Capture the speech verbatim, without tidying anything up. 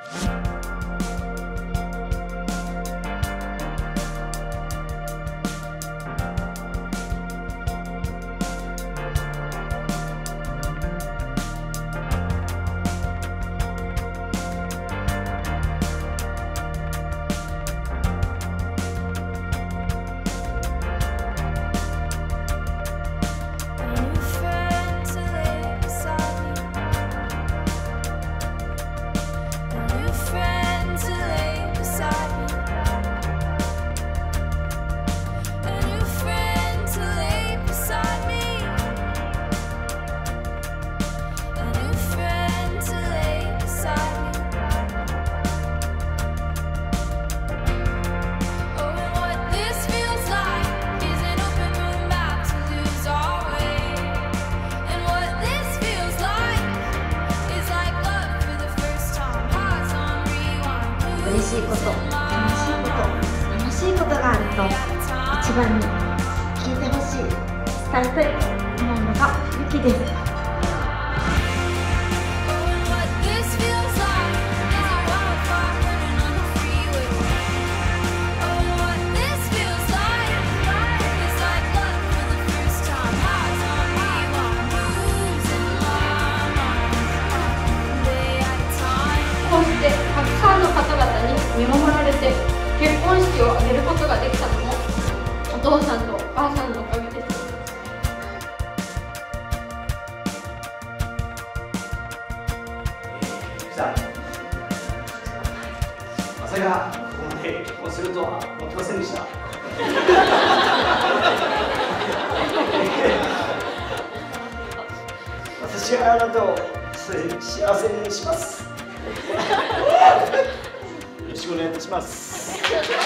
嬉しいこと、楽しいこと、楽しいことがあると一番に聞いてほしい、伝えたいと思うのがゆきです。 こうしてたくさんの方々に見守られて結婚式を挙げることができたのもお父さんとお母さんのおかげです。 さあ、まさかここまで結婚するとは思ってませんでした。私はあなたを幸せにします。よろしくお願いいたします。